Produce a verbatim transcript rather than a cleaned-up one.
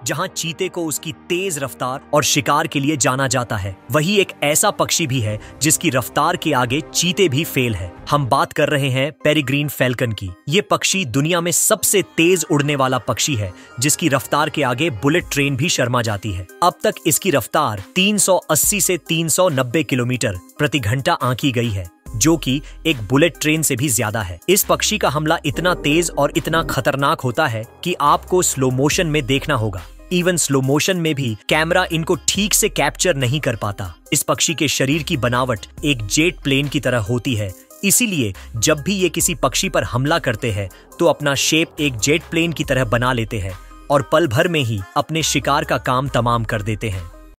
जहां चीते को उसकी तेज रफ्तार और शिकार के लिए जाना जाता है, वही एक ऐसा पक्षी भी है जिसकी रफ्तार के आगे चीते भी फेल है। हम बात कर रहे हैं पेरिग्रीन फैल्कन की। ये पक्षी दुनिया में सबसे तेज उड़ने वाला पक्षी है, जिसकी रफ्तार के आगे बुलेट ट्रेन भी शर्मा जाती है। अब तक इसकी रफ्तार तीन सौ अस्सी से तीन सौ नब्बे किलोमीटर प्रति घंटा आंकी गई है, जो कि एक बुलेट ट्रेन से भी ज्यादा है। इस पक्षी का हमला इतना तेज और इतना खतरनाक होता है कि आपको स्लो मोशन में देखना होगा। इवन स्लो मोशन में भी कैमरा इनको ठीक से कैप्चर नहीं कर पाता। इस पक्षी के शरीर की बनावट एक जेट प्लेन की तरह होती है, इसीलिए जब भी ये किसी पक्षी पर हमला करते हैं तो अपना शेप एक जेट प्लेन की तरह बना लेते हैं और पल भर में ही अपने शिकार का काम तमाम कर देते हैं।